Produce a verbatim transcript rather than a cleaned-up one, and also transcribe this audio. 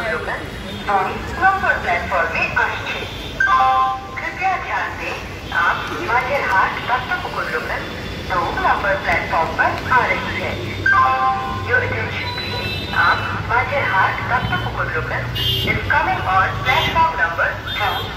Local दुई number प्लेटफर्मे आसছে। कृपया ध्यान दें, आप माझेरहाट दत्तपुकुर लोकल दो नंबर प्लेटफॉर्म पर आ रही है। Your attention please, आप Majerhat Duttapukur local is coming on platform number two.